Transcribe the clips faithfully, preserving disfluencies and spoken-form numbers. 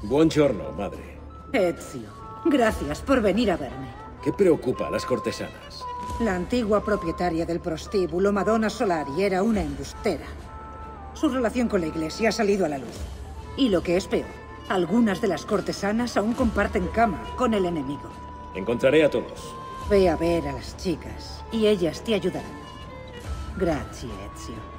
Buongiorno, madre. Ezio, gracias por venir a verme. ¿Qué preocupa a las cortesanas? La antigua propietaria del prostíbulo, Madonna Solari, era una embustera. Su relación con la iglesia ha salido a la luz. Y lo que es peor, algunas de las cortesanas aún comparten cama con el enemigo. Encontraré a todos. Ve a ver a las chicas y ellas te ayudarán. Grazie, Ezio.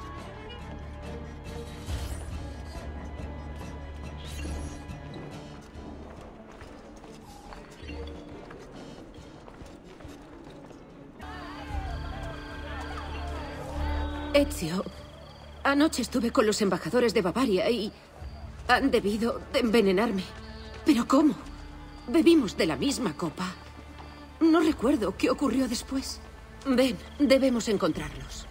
Ezio, anoche estuve con los embajadores de Bavaria y han debido de envenenarme. ¿Pero cómo? Bebimos de la misma copa. No recuerdo qué ocurrió después. Ven, debemos encontrarlos.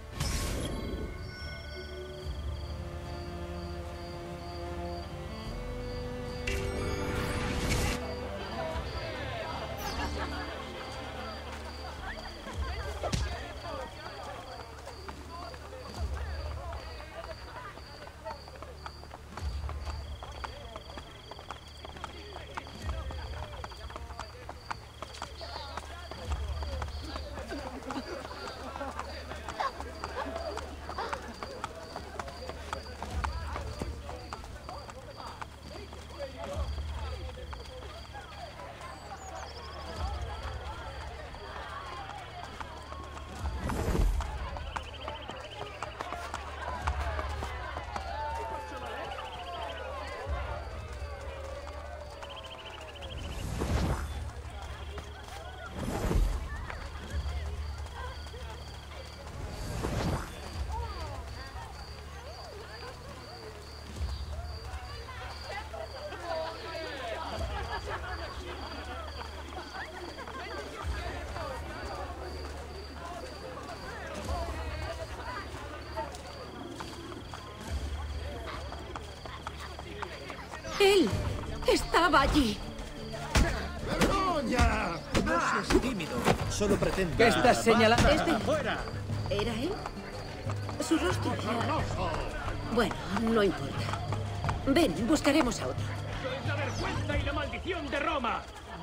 Él estaba allí. ¡Begoña! No seas tímido. Solo pretende... ¿Qué estás señalando? Este... ¡Fuera! ¿Era él? Su rostro era... Bueno, no importa. Ven, buscaremos a otro. ¡Es la vergüenza y la maldición de Roma!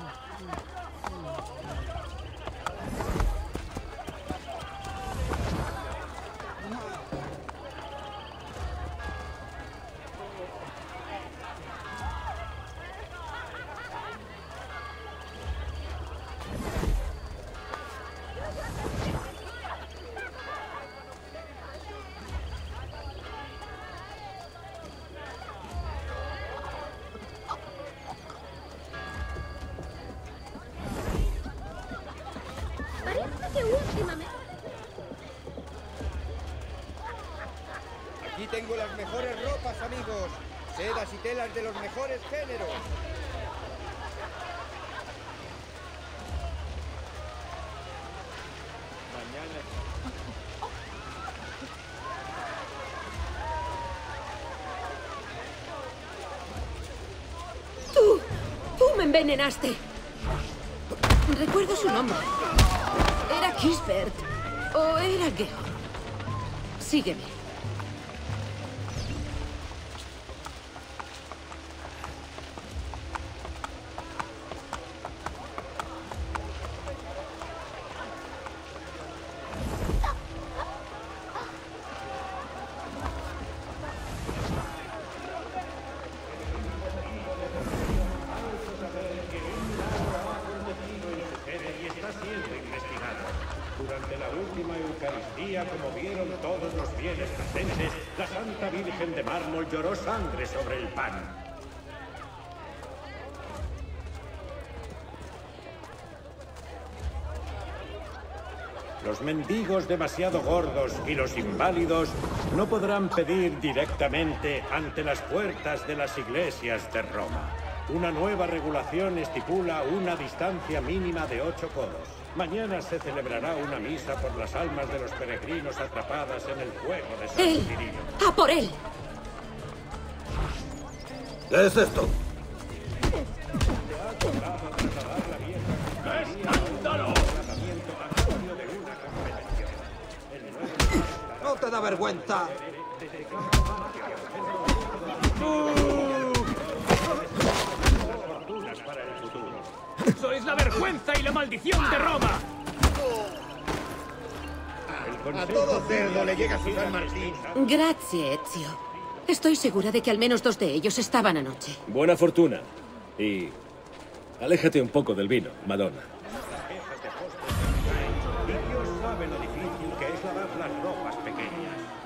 Aquí tengo las mejores ropas, amigos. Sedas y telas de los mejores géneros. Mañana... ¡Tú! ¡Tú me envenenaste! Recuerdo su nombre. ¿Era Kisbert o era Georg? Sígueme. Durante la última Eucaristía, como vieron todos los fieles presentes, la Santa Virgen de Mármol lloró sangre sobre el pan. Los mendigos demasiado gordos y los inválidos no podrán pedir directamente ante las puertas de las iglesias de Roma. Una nueva regulación estipula una distancia mínima de ocho codos. Mañana se celebrará una misa por las almas de los peregrinos atrapadas en el fuego de San ¡Él! Cirilio. ¡A por él! ¿Qué es esto? ¡Escándalo! ¿No te da vergüenza? ¡Sois la vergüenza y la maldición de Roma! A todo cerdo le llega su San Martín. Grazie, Ezio. Estoy segura de que al menos dos de ellos estaban anoche. Buena fortuna. Y... aléjate un poco del vino, Madonna. Y Dios sabe lo difícil que es lavar las ropas pequeñas.